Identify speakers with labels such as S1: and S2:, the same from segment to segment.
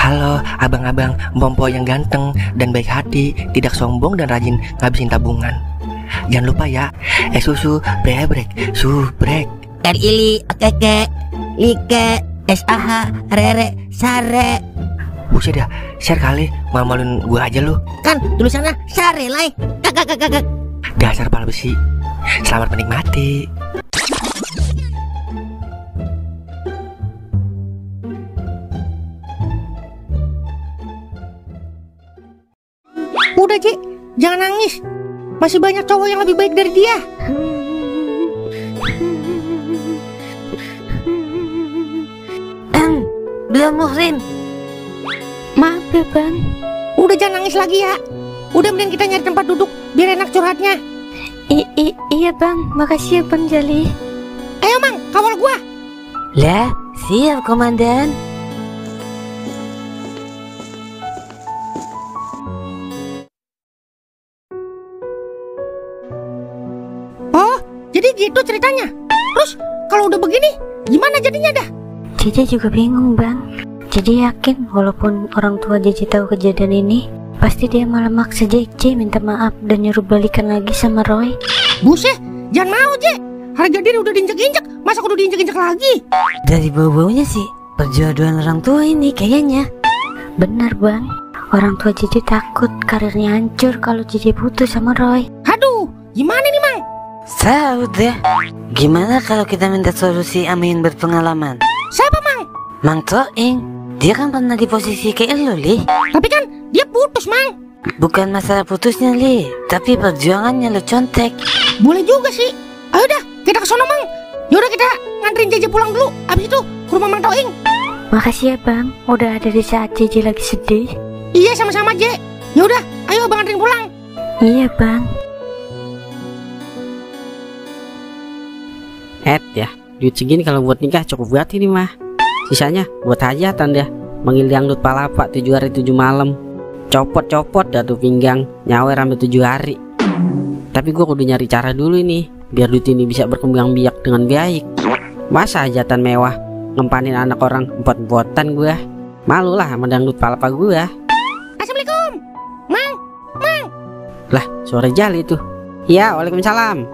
S1: Halo abang-abang Bompo yang ganteng dan baik hati, tidak sombong dan rajin ngabisin tabungan. Jangan lupa ya, susu brebrek, subrek.
S2: Ili, okeke, like, SAH, rere, sare.
S1: Buset dah, share kali, malu-maluin gua aja lu.
S2: Kan tulisannya sare lai. Kakak.
S1: Dasar pala besi. Selamat menikmati.
S3: Udah Ci, jangan nangis. Masih banyak cowok yang lebih baik dari dia.
S2: Belum muhrim.
S4: Maaf ya bang.
S3: Udah jangan nangis lagi ya. Udah mending kita nyari tempat duduk biar enak curhatnya.
S4: Iya bang, makasih ya bang Jali.
S3: Ayo Mang, kawal gua.
S2: Lah, siap komandan.
S3: Oh, jadi gitu ceritanya. Terus kalau udah begini, gimana jadinya dah?
S4: Jeje juga bingung bang. Jadi yakin walaupun orang tua Jeje tahu kejadian ini, pasti dia malah maksa Jeje minta maaf dan nyuruh balikan lagi sama Roy.
S3: Buset, jangan mau Je. Harga diri udah diinjek-injek, masa kudu diinjek-injek lagi?
S2: Dari bau-baunya sih, perjodohan orang tua ini kayaknya.
S4: Benar bang, orang tua Jeje takut karirnya hancur kalau Jeje putus sama Roy.
S3: Aduh, gimana nih Mang?
S2: Udah. Gimana kalau kita minta solusi Amin berpengalaman?
S3: Siapa Mang?
S2: Mang Toing. Dia kan pernah di posisi kayak lu, Li.
S3: Tapi kan dia putus Mang.
S2: Bukan masalah putusnya, Li, tapi perjuangannya lo contek.
S3: Boleh juga sih. Ayo dah, kita ke sono Mang. Yaudah kita nganterin Jeje pulang dulu. Abis itu ke rumah Mang Toing.
S4: Makasih ya bang, udah ada di saat Jeje lagi sedih.
S3: Iya sama-sama Je. Yaudah, ayo Bang anterin pulang.
S4: Iya bang.
S5: Ya, duit segini kalau buat nikah cukup buat ini mah. Sisanya buat hajatan dah. Manggil dangdut palapa 7 hari 7 malam. Copot-copot dah tuh pinggang, nyawer sampai 7 hari. Tapi gue kudu nyari cara dulu ini, biar duit ini bisa berkembang biak dengan baik. Masa hajatan mewah ngempanin anak orang empot-empotan gue. Malu lah sama dangdut palapa gue.
S3: Assalamualaikum Mang.
S5: Lah, suara Jali tuh. Iya, waalaikumsalam.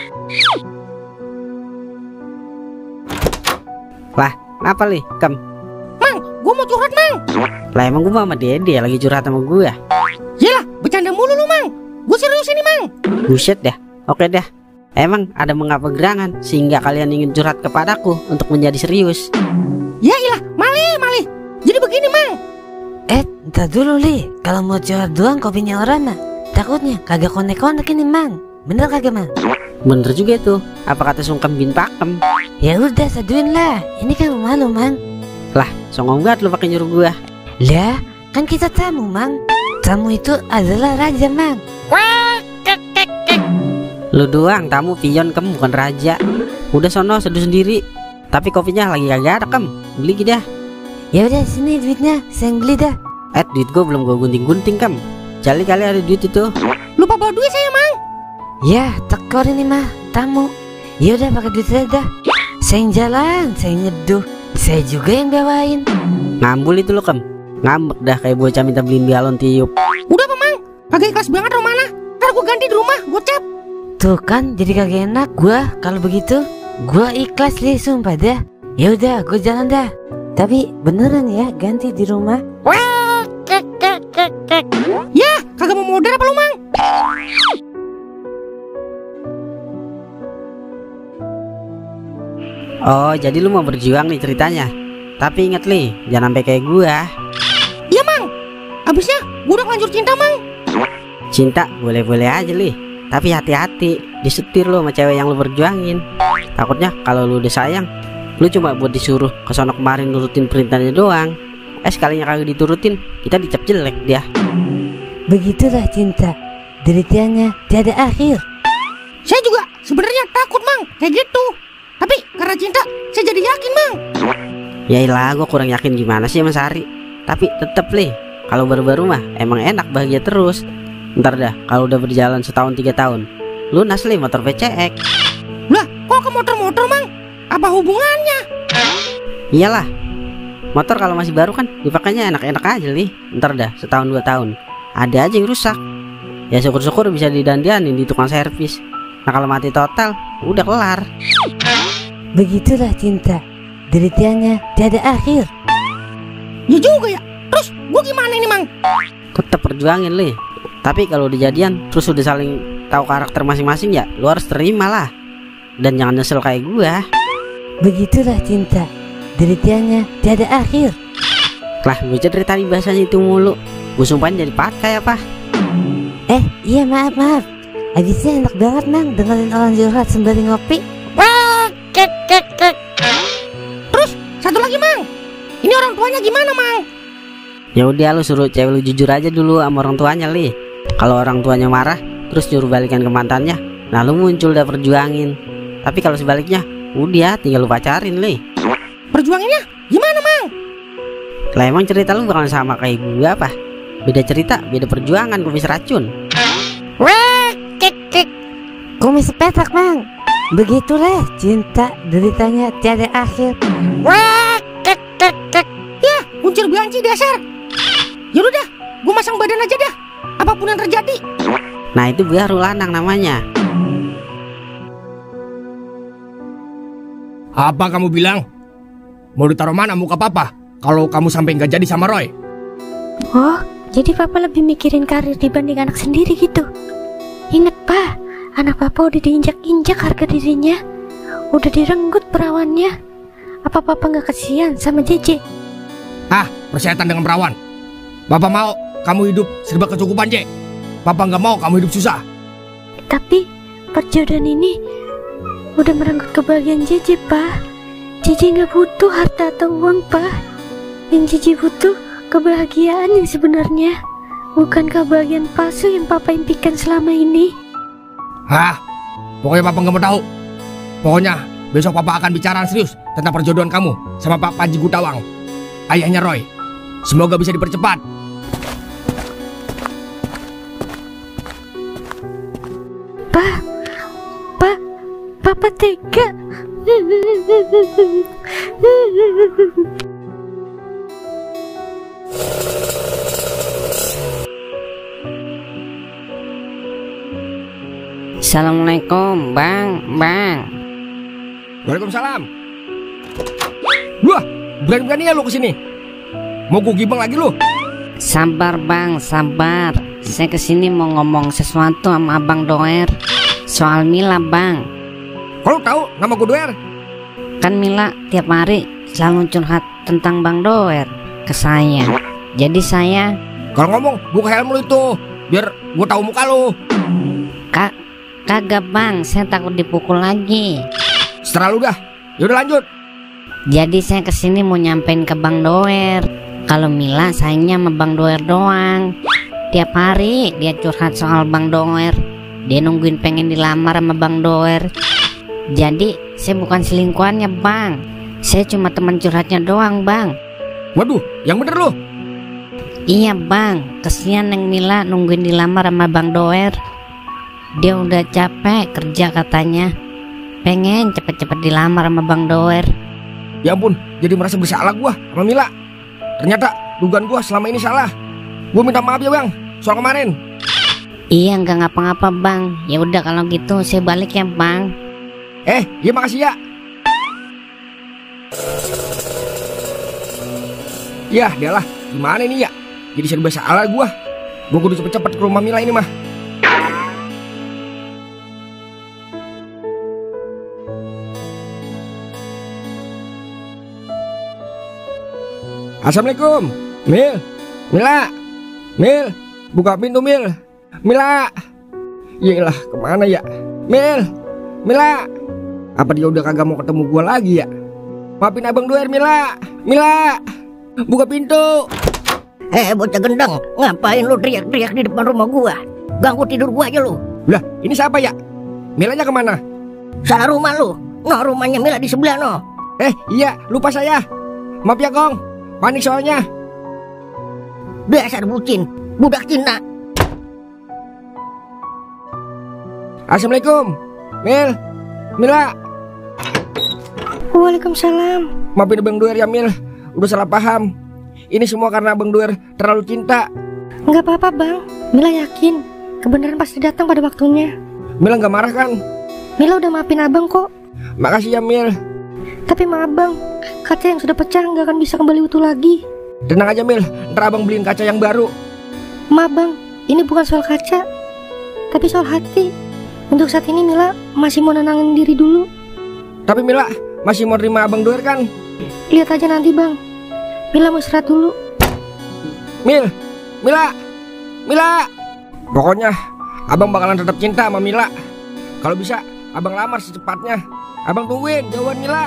S5: Lah, kenapa li? Kem?
S3: Mang, gua mau curhat Mang.
S5: Lah emang gua sama Dede lagi curhat sama gua.
S3: Yalah, bercanda mulu lu Mang. Gua serius ini Mang.
S5: Buset dah. Oke dah. Emang ada mengapa gerangan sehingga kalian ingin curhat kepadaku untuk menjadi serius?
S3: Ya ilah, malih. Jadi begini Mang.
S2: Entar dulu, Li. Kalau mau curhat doang kopinya orang mah, takutnya kagak konek-konek ini, Mang. Bener kagak, Mang?
S5: Bener juga tuh. Apa kata sungkem bin pakem?
S2: Ya udah saduin lah. Ini kan rumah lu, Mang.
S5: Lah, songong banget lu pakai nyuruh gua.
S2: Lah, kan kita tamu, Mang. Tamu itu adalah raja, Mang.
S5: Lu doang tamu, pion kem, bukan raja. Udah sono seduh sendiri. Tapi kopinya lagi kagak ada kem. Beli dah.
S2: Ya udah sini duitnya, saya beli dah.
S5: Duit gua belum gua gunting-gunting kem. Jali kali ada duit itu.
S3: Lupa bawa duit saya Mang.
S2: Ya, tekor ini mah tamu. Ya udah pakai duit saya dah. Saya yang jalan, saya yang nyeduh, saya juga yang bawain.
S5: Ngambul itu lo kem. Ngambek dah kayak bocah minta beliin galon tiup.
S3: Udah apa Mang? Kagak ikhlas banget rumana. Ntar gua ganti di rumah, gua cap.
S2: Tuh kan jadi kagak enak gua kalau begitu. Gua ikhlas Li, sumpah dah. Ya udah, gua jalan dah. Tapi beneran ya ganti di rumah.
S3: Ya, kagak mau modal apa lu Mang?
S5: Oh, jadi lu mau berjuang nih ceritanya. Tapi inget li, jangan sampai kayak gua.
S3: Iya Mang. Abisnya gua udah lanjut cinta Mang.
S5: Cinta boleh-boleh aja li. Tapi hati-hati, disetir lu sama cewek yang lu berjuangin. Takutnya kalau lu udah sayang, lu cuma buat disuruh kesono kemarin nurutin perintahnya doang. Sekalinya kagak diturutin, kita dicap jelek dia.
S2: Begitulah cinta, deritiannya tiada akhir.
S3: Saya juga sebenarnya takut Mang, kayak gitu. Tapi karena cinta, saya jadi yakin Mang.
S5: Yailah, gua kurang yakin gimana sih Mas Ari. Tapi tetep li, kalau baru-baru mah emang enak bahagia terus. Ntar dah, kalau udah berjalan setahun 3 tahun, lunas li motor PCX.
S3: Lah, kok ke motor-motor Mang? Apa hubungannya?
S5: Iyalah, Motor kalau masih baru kan dipakainya enak-enak aja nih. Ntar dah setahun 2 tahun ada aja yang rusak. Ya syukur-syukur bisa didandanin di tukang servis. Nah kalau mati total udah kelar.
S2: Begitulah cinta, deritiannya tiada akhir.
S3: Ya juga ya. Terus gue gimana ini Mang?
S5: Tetap perjuangin li. Tapi kalau udah jadian terus udah saling tahu karakter masing-masing ya lu harus terima lah. Dan jangan nyesel kayak gua.
S2: Begitulah cinta, deritiannya tiada akhir.
S5: Lah bocah dari tadi bahasanya itu mulu. Gue sumpahin jadi pakai apa?
S2: Iya maaf. Habisnya enak banget Mang dengerin orang curhat sembari ngopi.
S3: Terus satu lagi Mang. Ini orang tuanya gimana Mang?
S5: Ya udah lu suruh cewek lu jujur aja dulu sama orang tuanya li. Kalau orang tuanya marah terus nyuruh balikan ke mantannya, nah lu muncul dah perjuangin. Tapi kalau sebaliknya udah tinggal lu pacarin li.
S3: Perjuanginnya gimana Mang?
S5: Lah emang cerita lu bakalan sama kayak gue apa? Beda cerita, beda perjuangan, kumis racun.
S2: Kumis petak Mang. Begitulah cinta, deritanya tiada akhir.
S3: Ya, kuncir belanci dasar. Yaudah dah, gue masang badan aja dah. Apapun yang terjadi.
S5: Nah itu baru lanang namanya.
S6: Apa kamu bilang? Mau ditaruh mana muka papa kalau kamu sampai nggak jadi sama Roy?
S4: Oh, jadi papa lebih mikirin karir dibanding anak sendiri gitu. Ingat pa, anak papa udah diinjak-injak harga dirinya. Udah direnggut perawannya. Apa papa nggak kasihan sama JJ?
S6: Persetan dengan perawan. Papa mau kamu hidup serba kecukupan, J. Papa nggak mau kamu hidup susah.
S4: Tapi perjodohan ini udah merenggut kebahagiaan JJ, pa. JJ nggak butuh harta atau uang, pa. Yang JJ butuh kebahagiaan yang sebenarnya, bukan kebahagiaan palsu yang papa impikan selama ini.
S6: Pokoknya papa nggak mau tahu. Pokoknya besok papa akan bicara serius tentang perjodohan kamu sama Pak Panji Gutawang, ayahnya Roy. Semoga bisa dipercepat.
S4: Papa tega.
S5: Assalamualaikum bang.
S6: Waalaikumsalam. Wah, berani-berani ya lu kesini. Mau gue gibeng lagi lu?
S5: Sabar bang, sabar. Saya kesini mau ngomong sesuatu sama abang Doer. Soal Mila bang.
S6: Kalau tahu nama gue Doer?
S5: Kan Mila tiap hari selalu curhat tentang bang Doer ke saya. Jadi saya
S6: kalau ngomong buka helm lu itu, biar gue tahu muka lu.
S5: Kagak bang, saya takut dipukul lagi.
S6: Seterah lu dah. Yaudah lanjut.
S5: Jadi saya kesini mau nyampein ke bang Doer kalau Mila sayangnya sama bang Doer doang. Tiap hari dia curhat soal bang Doer. Dia nungguin pengen dilamar sama bang Doer. Jadi saya bukan selingkuhannya bang. Saya cuma teman curhatnya doang bang.
S6: Waduh, yang bener lu.
S5: Iya bang, kesian Neng Mila nungguin dilamar sama bang Doer. Dia udah capek kerja katanya, pengen cepet-cepet dilamar sama bang Doer.
S6: Ya ampun, jadi merasa bersalah gua sama Mila. Ternyata dugaan gua selama ini salah. Gua minta maaf ya bang, soal kemarin.
S5: Iya nggak ngapa-ngapa bang. Ya udah kalau gitu saya balik ya bang.
S6: Iya makasih ya. Ya dia lah, gimana ini ya? Jadi serba salah gua. Gua kudu cepet-cepet ke rumah Mila ini mah. Assalamualaikum, Mila, buka pintu Mila. Yaelah, kemana ya, Mila, apa dia udah kagak mau ketemu gua lagi ya? Maafin abang Doer, Mila, buka pintu.
S3: Bocah gendeng, ngapain lu teriak-teriak di depan rumah gua? Ganggu tidur gua aja lu.
S6: Lah, ini siapa ya? Milanya kemana?
S3: Salah rumah lu. Rumahnya Mila di sebelah no.
S6: Iya, lupa saya. Maaf ya Kong, panik soalnya.
S3: Dasar bucin, budak Cina.
S6: Assalamualaikum, Mila.
S4: Waalaikumsalam.
S6: Maafin abang Doer ya Mil. udah salah paham. Ini semua karena Abang Doer terlalu cinta.
S3: Nggak apa-apa bang, Mila yakin kebenaran pasti datang pada waktunya.
S6: Mila nggak marah kan?
S3: Mila udah maafin abang kok.
S6: Makasih ya Mil.
S3: Tapi maaf bang, kaca yang sudah pecah nggak akan bisa kembali utuh lagi.
S6: Tenang aja Mil, ntar Abang beliin kaca yang baru.
S3: Maaf bang, ini bukan soal kaca, tapi soal hati. Untuk saat ini Mila masih mau nenangin diri dulu.
S6: Tapi Mila masih mau terima Abang Doer kan?
S3: Lihat aja nanti bang, Mila mau istirahat dulu.
S6: Mila. Pokoknya Abang bakalan tetap cinta sama Mila. Kalau bisa Abang lamar secepatnya. Abang tungguin jawaban Mila.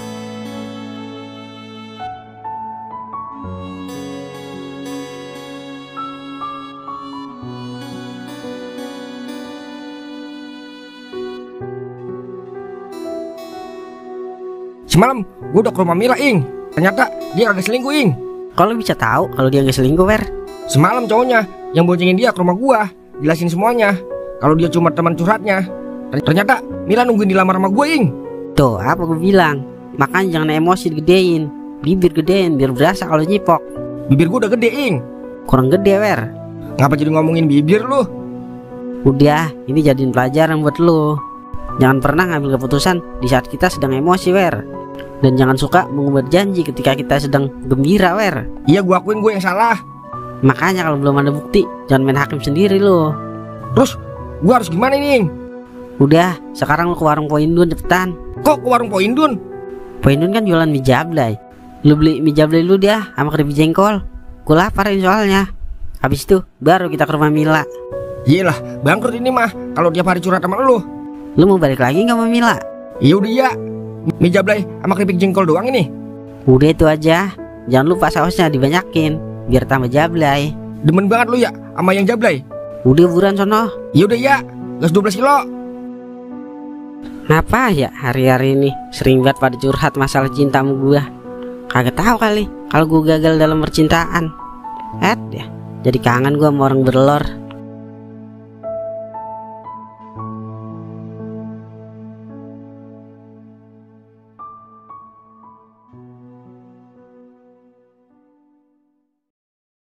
S6: Semalam gue udah ke rumah Mila, Ing. Ternyata dia agak selingkuh, Ing.
S5: Kalau bisa tahu kalau dia nggak selingkuh, Wer?
S6: Semalam cowoknya yang boncengin dia ke rumah gua, jelasin semuanya. Kalau dia cuma teman curhatnya. Ternyata Mila nungguin dilamar sama gue, Ing.
S5: Tuh, apa gue bilang? Makanya jangan emosi digedein. Bibir gedein biar berasa kalau nyipok.
S6: Bibir gue udah gede, Ing.
S5: Kurang gede, Wer.
S6: Ngapa jadi ngomongin bibir lu?
S5: Udah, ini jadiin pelajaran buat lu. Jangan pernah ngambil keputusan di saat kita sedang emosi, Wer. Dan jangan suka mengubah janji ketika kita sedang gembira, Wer.
S6: Iya, gue akuin gue yang salah.
S5: Makanya kalau belum ada bukti, jangan main hakim sendiri lu.
S6: Terus gue harus gimana nih, Ing?
S5: Udah, sekarang lu ke warung Poindun cepetan.
S6: Kok ke warung Poindun?
S5: Poindun kan jualan mie jablay. Lu beli mie jablay lu dia sama keripik jengkol. Gue lapar ini soalnya. Habis itu baru kita ke rumah Mila.
S6: Iyalah, bangkrut ini mah kalau tiap hari curhat sama lu.
S5: Lu mau balik lagi nggak sama Mila?
S6: Iya udah ya. Mie jablay sama keripik jengkol doang ini.
S5: Udah itu aja. Jangan lupa sausnya dibanyakin biar tambah jablay.
S6: Demen banget lu ya sama yang jablay.
S5: Udah buruan sono.
S6: Iya udah ya. Gas 12 kilo.
S5: Ngapa ya hari-hari ini sering banget pada curhat masalah cinta sama gua. Kagak tahu kali kalau gua gagal dalam percintaan. Ya, jadi kangen gua sama orang berlor.